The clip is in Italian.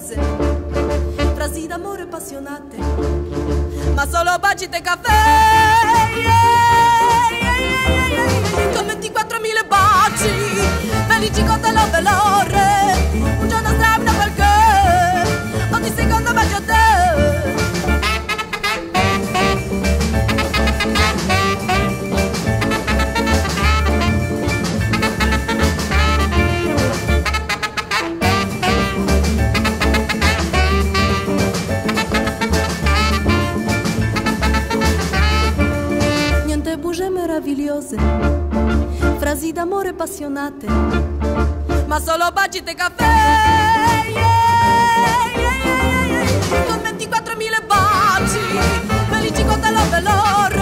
meravigliose, frasi d'amore appassionate, ma solo baci e caffè, con 24.000 baci, felici con te lo velore, un giorno strano perché, ogni secondo bacio a te. Meravigliose, frasi d'amore appassionate, ma solo baci e caffè, con 24.000 baci, felici con te lo velore.